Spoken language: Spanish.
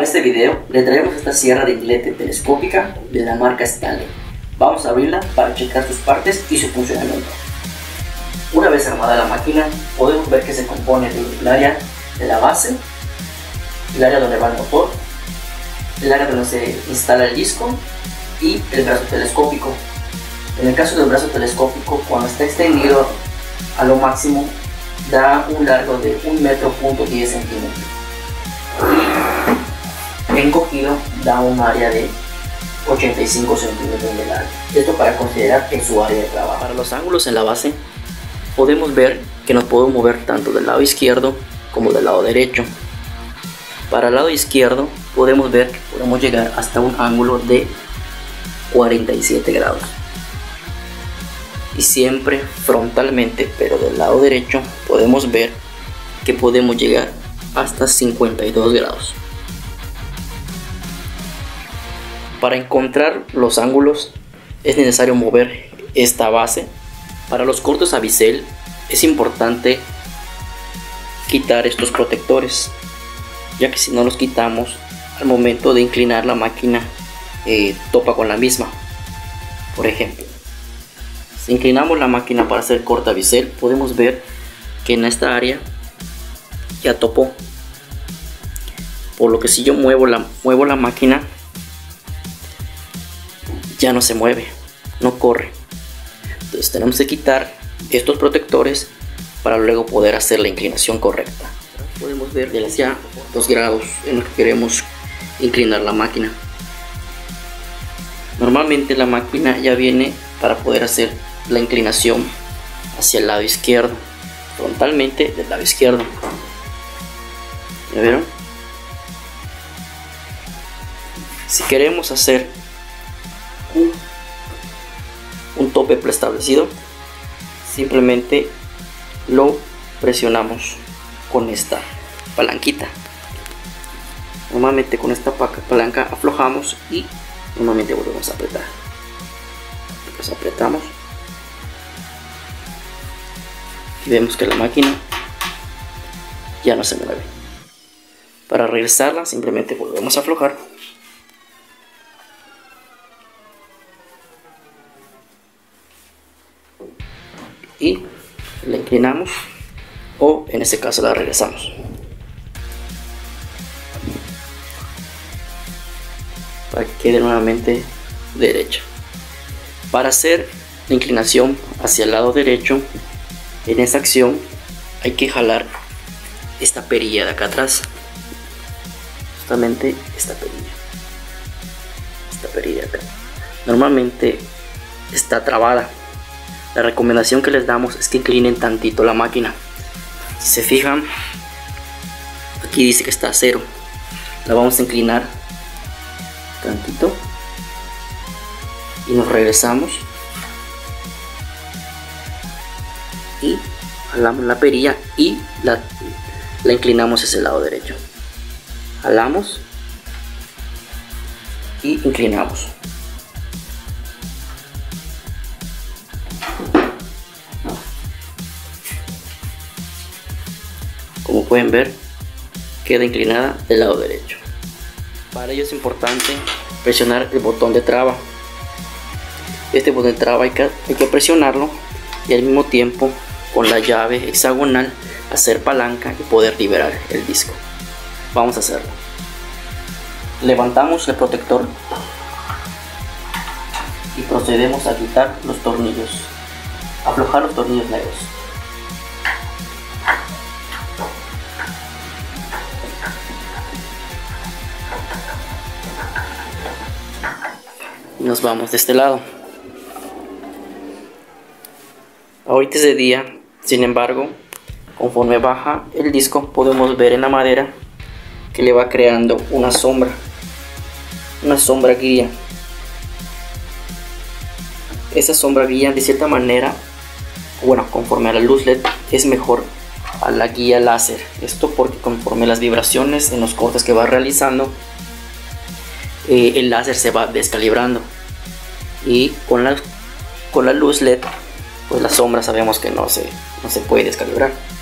este video le traemos esta sierra de inglete telescópica de la marca Stanley. Vamos a abrirla para checar sus partes y su funcionamiento. Una vez armada la máquina, podemos ver que se compone del área de la base, el área donde va el motor, el área donde se instala el disco y el brazo telescópico. En el caso del brazo telescópico, cuando está extendido a lo máximo, da un largo de 1,10 m y encogido da un área de 85 cm de largo. Esto para considerar que es su área de trabajo. Para los ángulos en la base, podemos ver que nos podemos mover tanto del lado izquierdo como del lado derecho. Para el lado izquierdo podemos ver que podemos llegar hasta un ángulo de 47 grados. Y siempre frontalmente, pero del lado derecho, podemos ver que podemos llegar hasta 52 grados. Para encontrar los ángulos es necesario mover esta base. Para los cortes a bisel es importante quitar estos protectores, ya que si no los quitamos, al momento de inclinar la máquina topa con la misma. Por ejemplo, si inclinamos la máquina para hacer corte a bisel, podemos ver que en esta área ya topó, por lo que si yo muevo la máquina, ya no se mueve, no corre. Entonces tenemos que quitar estos protectores para luego poder hacer la inclinación correcta. Podemos ver hacia 2 grados en los que queremos inclinar la máquina. Normalmente la máquina ya viene para poder hacer la inclinación hacia el lado izquierdo, frontalmente del lado izquierdo. ¿Ya vieron? Si queremos hacer un tope preestablecido, simplemente lo presionamos con esta palanquita. Normalmente con esta palanca aflojamos y normalmente volvemos a apretar. Pues apretamos y vemos que la máquina ya no se mueve. Para regresarla simplemente volvemos a aflojar y la inclinamos, o en este caso la regresamos para que quede nuevamente derecha. Para hacer la inclinación hacia el lado derecho, en esta acción hay que jalar esta perilla de acá atrás, justamente esta perilla de acá. Normalmente está trabada. La recomendación que les damos es que inclinen tantito la máquina. Si se fijan, aquí dice que está a 0. La vamos a inclinar tantito y nos regresamos y jalamos la perilla y la inclinamos hacia el lado derecho. Jalamos y inclinamos. Como pueden ver, queda inclinada del lado derecho. Para ello es importante presionar el botón de traba. Este botón de traba hay que presionarlo y al mismo tiempo con la llave hexagonal hacer palanca y poder liberar el disco. Vamos a hacerlo. Levantamos el protector y procedemos a quitar los tornillos, aflojar los tornillos negros. Nos vamos de este lado. Ahorita es de día, sin embargo, conforme baja el disco podemos ver en la madera que le va creando una sombra guía. Esa sombra guía de cierta manera, bueno, conforme a la luz LED es mejor a la guía láser. Esto porque conforme las vibraciones en los cortes que va realizando, el láser se va descalibrando, y con la luz LED pues la sombra sabemos que no se puede descalibrar.